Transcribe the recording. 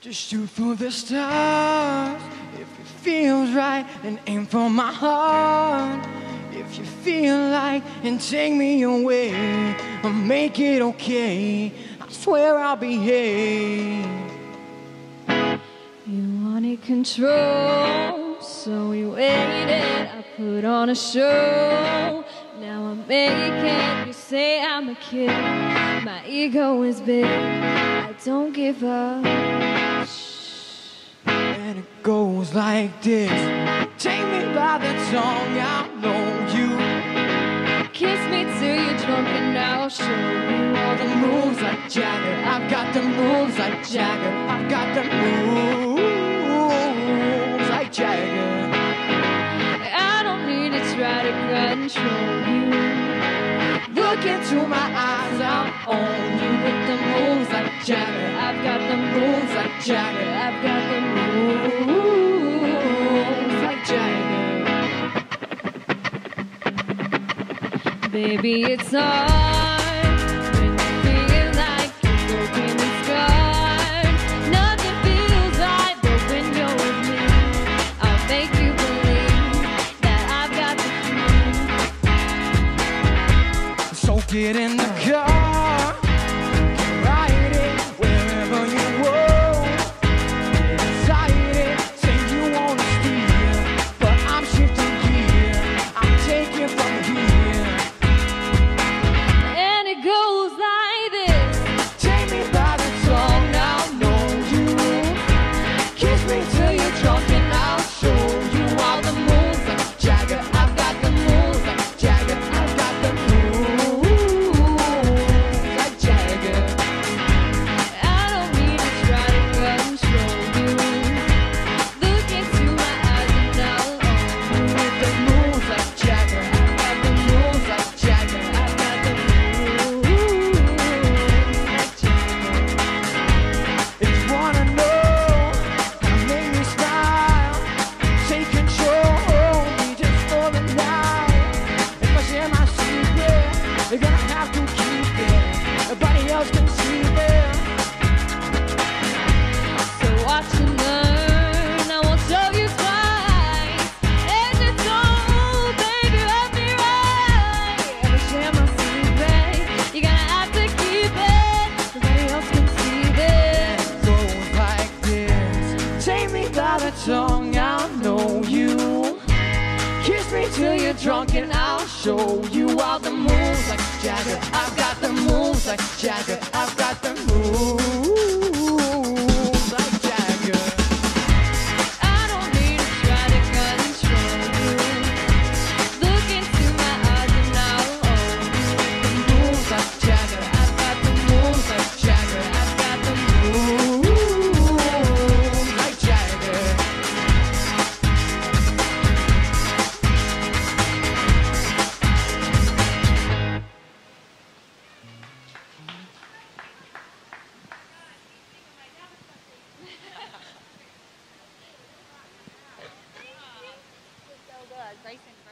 Just shoot for the stars. If it feels right, then aim for my heart. If you feel like, and take me away, I'll make it okay. I swear I'll behave. You wanted control, so we waited. I put on a show. Now I'm making you say I'm a kid. My ego is big, I don't give up. And it goes like this. Take me by the tongue, I know you. Kiss me till you're drunk and I'll show you all The moves like Jagger, I've got the moves like Jagger. I've got the moves like Jagger. I don't need to try to control you. Look into my eyes, I'll own you with the moves like Jagger. I've got the moves like Jagger. I've got the moves like Jagger. Baby, it's hard when you feel like you're broken and scarred. Nothing feels right, but when you're with me, I'll make you believe that I've got the key. So get in the car, ride it wherever you want. Get excited, say you wanna steer, but I'm shifting gear. I'm taking from here. And it goes like this. Take me by the tongue, now know you. Kiss me till you're drunk and I'll show you all the moves like Jagger. I've got the moves like Jagger. I've got the moves like Jagger. I don't need to try to control you. Look into my eyes and I'll own you with The moves like Jagger. I've got the moves like Jagger. I've got the moves like Jagger. If you wanna know how to make me smile, take control, be just for the night. If I share my secret, you're gonna have to keep it. Nobody else can see it. So watch and learn. I won't show you twice. And it's all, baby, love me right. If I share my secret, you're gonna have to keep it. Nobody else can see this. Goes like this. Take me by the tongue, I'll know you. Kiss me till you're drunk and I'll show you all the moves like Jagger. I've got the moves like Jagger. I've got the moves like Jagger. I don't need to try to control you. Look into my eyes and I'll own you. The moves like Jagger. I've got the moves like Jagger. I've got the moves like Jagger. So good. Grayson.